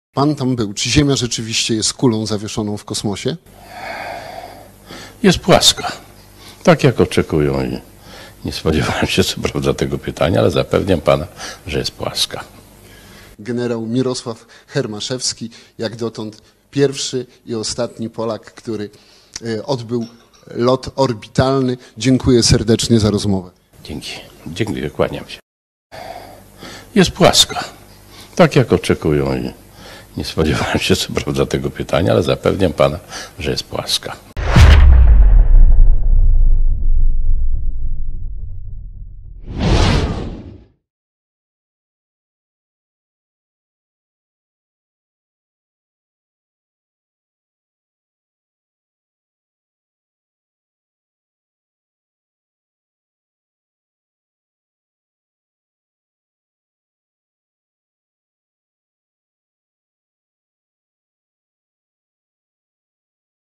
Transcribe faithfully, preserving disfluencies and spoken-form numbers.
Pan tam był. Czy Ziemia rzeczywiście jest kulą zawieszoną w kosmosie? Jest płaska. Tak jak oczekują i nie spodziewałem się co prawda tego pytania, ale zapewniam pana, że jest płaska. Generał Mirosław Hermaszewski, jak dotąd pierwszy i ostatni Polak, który odbył lot orbitalny. Dziękuję serdecznie za rozmowę. Dzięki. Dziękuję, kłaniam się. Jest płaska. Tak jak oczekują i nie spodziewałem się co prawda tego pytania, ale zapewniam pana, że jest płaska.